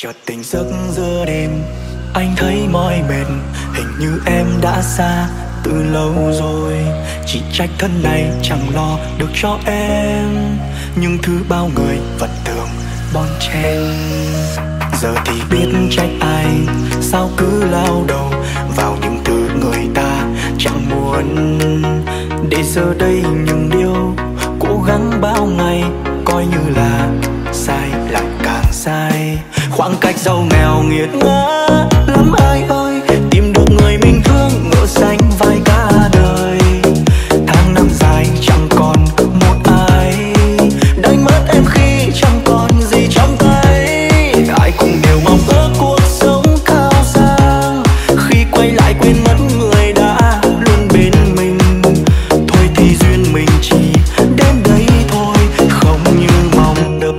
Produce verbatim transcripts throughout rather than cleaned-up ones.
Chợt tỉnh giấc giữa đêm, anh thấy mỏi mệt, hình như em đã xa từ lâu rồi. Chỉ trách thân này chẳng lo được cho em những thứ bao người vẫn thường bon chen. Giờ thì biết trách ai, sao cứ lao đầu vào những thứ người ta chẳng muốn. Để giờ đây những điều cố gắng bao ngày coi như là sai lại càng sai. Khoảng cách giàu nghèo nghiệt ngã lắm ai ơi, tìm được người mình thương ngỡ sánh vai cả đời. Tháng năm dài chẳng còn một ai, đánh mất em khi chẳng còn gì trong tay. Ai cũng đều mong ước cuộc sống cao sang, khi quay lại quên mất người đã luôn bên mình. Thôi thì duyên mình chỉ đến đây thôi, không như mong đợi.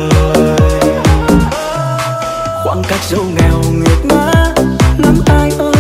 Khoảng cách giàu nghèo nghiệt ngã lắm ai ơi,